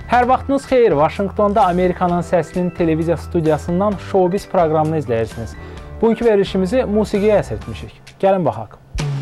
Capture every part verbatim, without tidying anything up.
Hər vaxtınız xeyir, Vaşinqtonda Amerikanın Səsinin televiziya studiyasından Showbiz proqramını izləyirsiniz. Bugünkü verilişimizi musiqiyə həsr etmişik. Gəlin baxaq.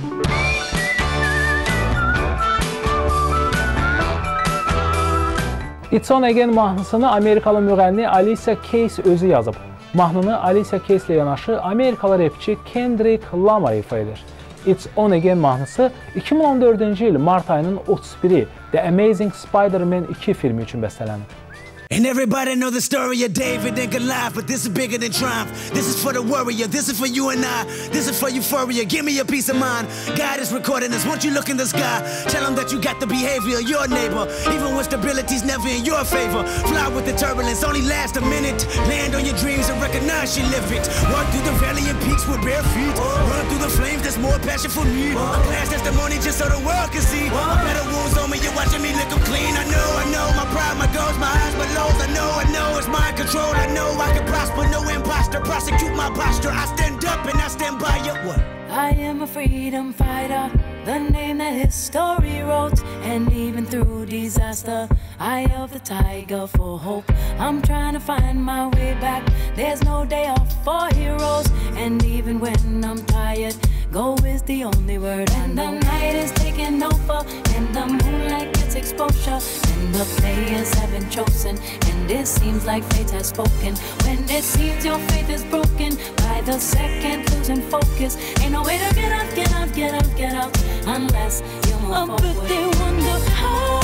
It's On Again mahnısını Amerikalı müğənni Alicia Keys özü yazıb. Mahnını Alicia Keys ilə yanaşı Amerikalı rapçi Kendrick Lamar ifa edir. It's On Again mahnısı iki min on dördüncü il mart ayının otuz biri The Amazing Spider-Man iki filmi üçün bəstələnib. And everybody know the story of David and Goliath, but this is bigger than triumph. This is for the warrior, this is for you and I. This is for euphoria, give me a peace of mind. God is recording this, won't you look in the sky? Tell him that you got the behavior of your neighbor, even when stability's never in your favor. Fly with the turbulence, only last a minute. Land on your dreams and recognize you live it. Walk through the valley and peaks with bare feet. Run through the flames, there's more passion for me. A past testimony just so the world can see. A better wounds on me, you're watching me lick them clean. I know, I know, my pride, my goals, my eyes, my I know, I know, it's mind control. I know I can prosper, no imposter. Prosecute my posture. I stand up and I stand by you. What? I am a freedom fighter, the name that history wrote. And even through disaster, eye of the tiger for hope. I'm trying to find my way back. There's no day off for heroes. And even when I'm tired, go is the only word. And the night is taking over, and the moonlight gets exposure, and the players have been chosen, and it seems like fate has spoken. When it seems your faith is broken, by the second losing focus, ain't no way to get out, get out, get out, get out, unless you move forward. But they wonder how.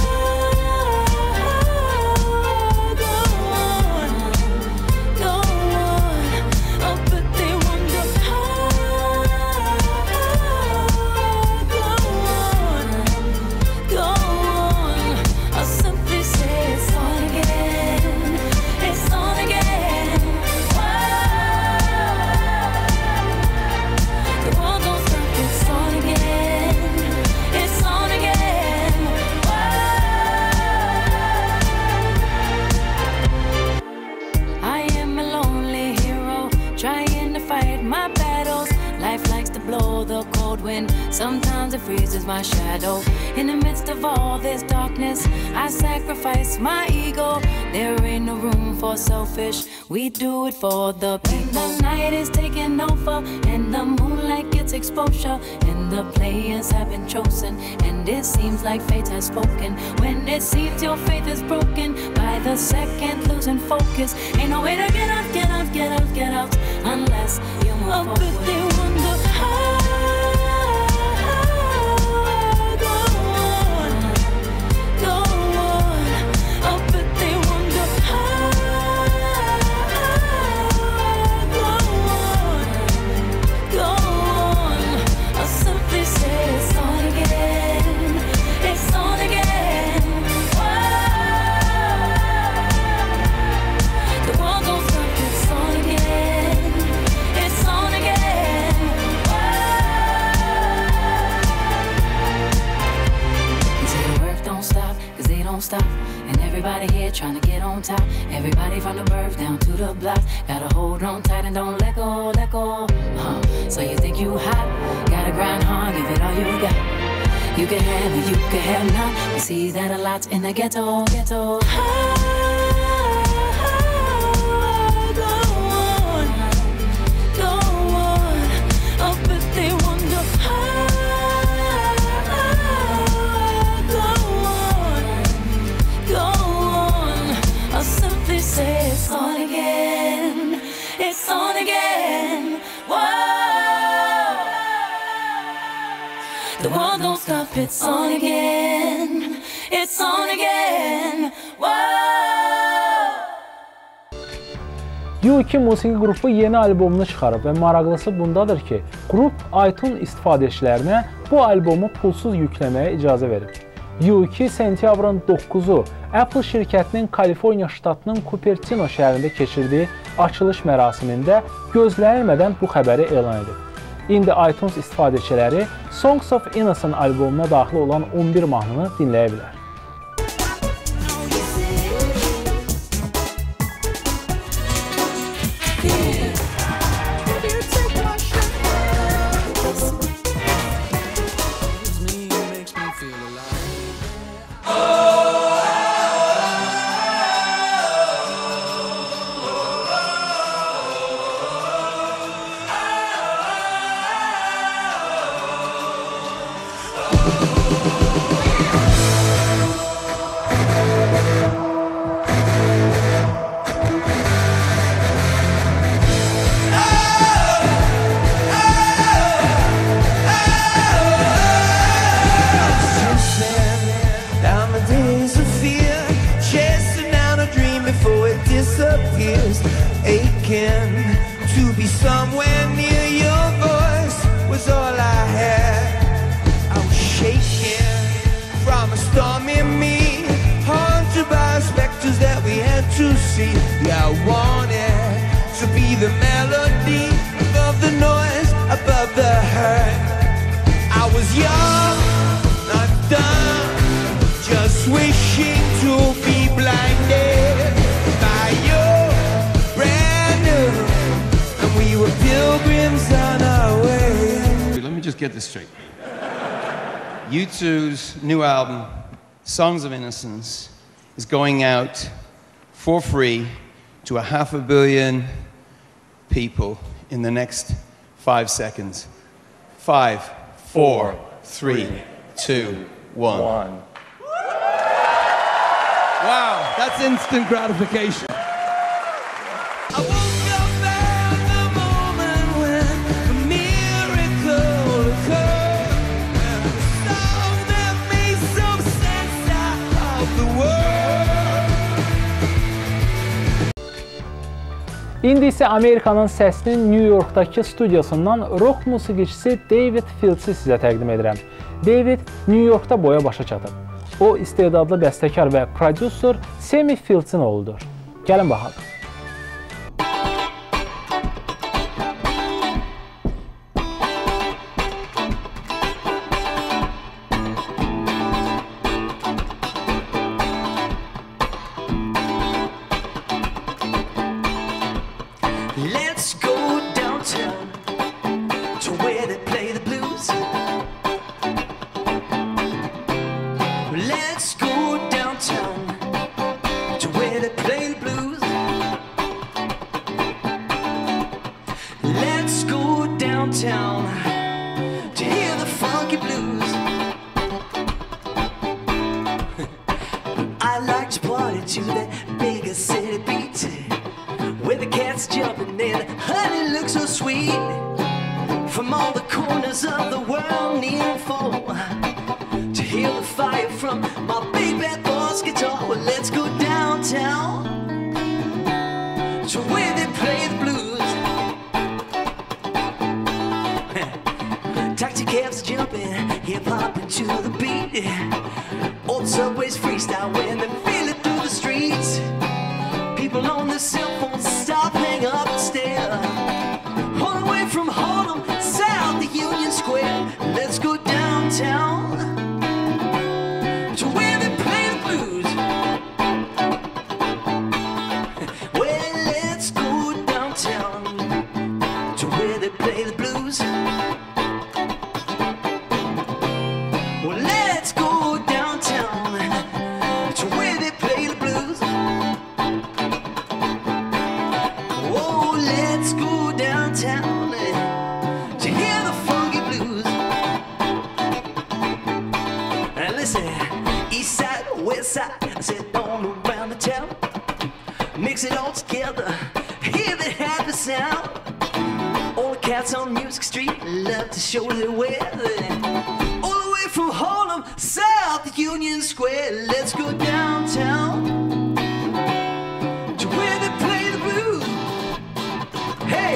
Sometimes it freezes my shadow. In the midst of all this darkness, I sacrifice my ego. There ain't no room for selfish, we do it for the people. The night is taking over, and the moonlight gets exposure, and the players have been chosen, and it seems like fate has spoken. When it seems your faith is broken, by the second losing focus, ain't no way to get out, get out, get out, get out, unless you move forward. But they wonder how. Stop. And everybody here trying to get on top. Everybody from the birth down to the block. Gotta hold on tight and don't let go, let go. Uh, so you think you hot? Gotta grind hard, give it all you got. You can have it, you can have none. We see that a lot in the ghetto, ghetto. The world don't stop, it's on again. It's on again. U iki musiqi qrupu yeni albomunu çıxarıb və maraqlısı bundadır ki, qrup iTunes istifadəçilərinə bu albomu pulsuz yükləməyə icazə verib. U iki sentyabrın doqquzu Apple şirkətinin Kaliforniya ştatının Cupertino şəhərində keçirdiyi açılış mərasimində gözlənilmədən bu xəbəri elan edib. İndi iTunes istifadəçiləri Songs of Innocence albomuna daxil olan on bir mahnını dinləyə bilər. see that I wanted to be the melody above the noise, above the hurt. I was young, not done, just wishing to be blinded by you, brand new, and we were pilgrims on our way. Let me just get this straight. U two's new album, Songs of Innocence, is going out for free to a half a billion people in the next five seconds. Five, four, three, two, one. one. Wow, that's instant gratification. I woke up at the moment when a miracle occurred, and the song that made some sense out of the world. İndi isə Amerikanın səsinin New Yorkdakı studiyosundan rock musiqiçisi David Fields'i sizə təqdim edirəm. David New Yorkda boya başa çatıb. O, istedadlı bəstəkar və prodüser Sammy Fields'in oğludur. Gəlin baxaq. Let's go downtown to where they play the blues. Let's go downtown to where they play the blues. Let's go downtown to hear the funky blues. I like to party to that bigger city beat, where the cat's jumping and honey looks so sweet. From all the corners of the world near and far, to hear the fire from my big bad boss guitar. Well, let's go downtown to where they play the blues. Taxi cabs jumping, hip hop into the beat. Old subways freestyle when they feel it through the streets. People on their cell phones stop, hang up and stare. All the way from Harlem, south to Union Square. Let's go downtown to where they play the blues. Well, let's go downtown to where they play the blues. Well, let's go downtown to where they play the blues. Oh, let's go downtown to hear the funky blues. And listen, east side, west side, I said all around the town. Mix it all together, hear the happy sound. All the cats on Music Street love to show their weather. All the way from Harlem, south to Union Square. Let's go downtown to where they play the blues. Hey!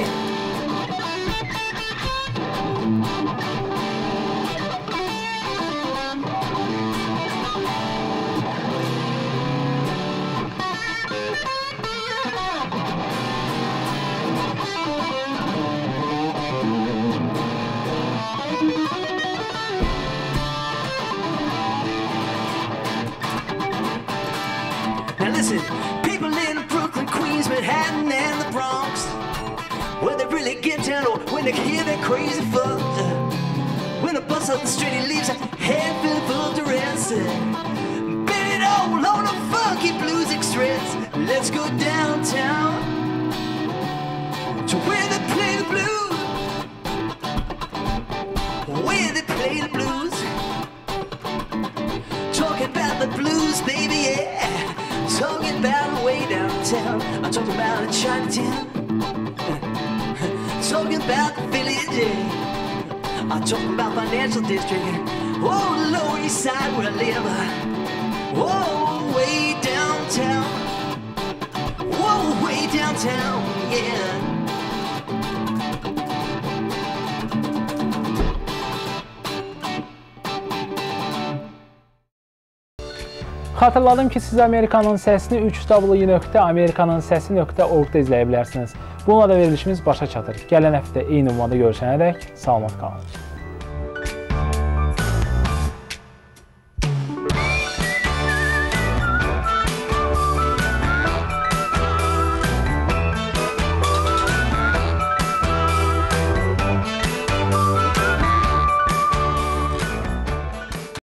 Now listen, people in Brooklyn, Queens, Manhattan, and the Bronx, when they really get down or when they hear that crazy fuck, when the bus up the street he leaves a head filled full of duress, bet it all on a funky blues express. Let's go downtown to where they play the blues, where they play the blues. Talking about the blues, baby, yeah. Talking about way downtown. I'm talking about in Chinatown. Talking about the village, yeah. I'm talking about financial district. Oh, the Lower East Side where I live. Whoa, way downtown. Whoa, way downtown, yeah. Xatırladım ki, siz Amerikanın səsini üç w nöqtə amerikanın səsi nöqtə org-da izləyə bilərsiniz. Bununla da verilişimiz başa çatır. Gələn həftə eyni ünvanda görüşənədək salamat qalın.